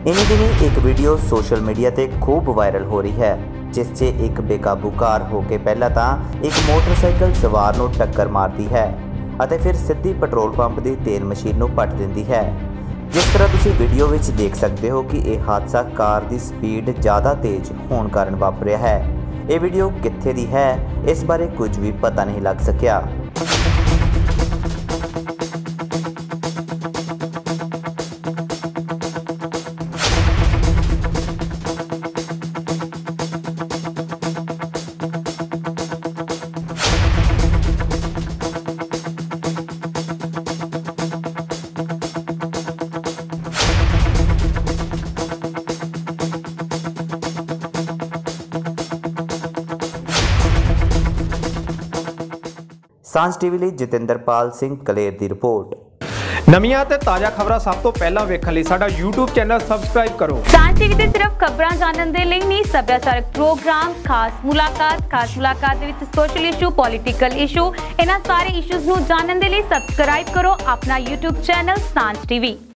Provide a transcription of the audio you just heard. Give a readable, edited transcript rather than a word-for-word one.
इन्हीं दिनी एक वीडियो सोशल मीडिया ते खूब वायरल हो रही है, जिस 'च एक बेकाबू कार होके पहला तां एक मोटरसाइकिल सवार नूं टक्कर मारती है ਅਤੇ फिर सिद्धी पेट्रोल पंप की तेल मशीन नूं पट दिंदी है। जिस तरह तुसीं वीडियो विच देख सकते हो कि यह हादसा कार की स्पीड ज़्यादा तेज होने कारण वापरिया है। ये वीडियो कित्थे दी है, इस बारे कुछ भी पता नहीं लग सकिया। सांझ टीवी ਲਈ ਜਤਿੰਦਰਪਾਲ ਸਿੰਘ ਕਲੇਰ ਦੀ ਰਿਪੋर्ट। ਨਵੀਆਂ ਤੇ ਤਾਜ਼ਾ ਖਬਰਾਂ ਸਭ ਤੋਂ ਪਹਿਲਾਂ ਵੇਖਣ ਲਈ ਸਾਡਾ YouTube ਚੈਨਲ ਸਬਸਕ੍ਰਾਈਬ ਕਰੋ। सांझ टीवी ਤੇ ਸਿਰਫ ਖਬਰਾਂ ਜਾਣਨ ਦੇ ਲਈ ਨਹੀਂ, ਸੱਭਿਆਚਾਰਕ ਪ੍ਰੋਗਰਾਮ, ਖਾਸ ਮੁਲਾਕਾਤ ਦੇ ਵਿੱਚ ਸੋਸ਼ਲ ਇਸ਼ੂ, ਪੋਲੀਟੀਕਲ ਇਸ਼ੂ, ਇਹਨਾਂ ਸਾਰੇ ਇਸ਼ੂਜ਼ ਨੂੰ ਜਾਣਨ ਦੇ ਲਈ ਸਬਸਕ੍ਰਾਈਬ ਕਰੋ ਆਪਣਾ YouTube ਚੈਨਲ सांझ टीवी।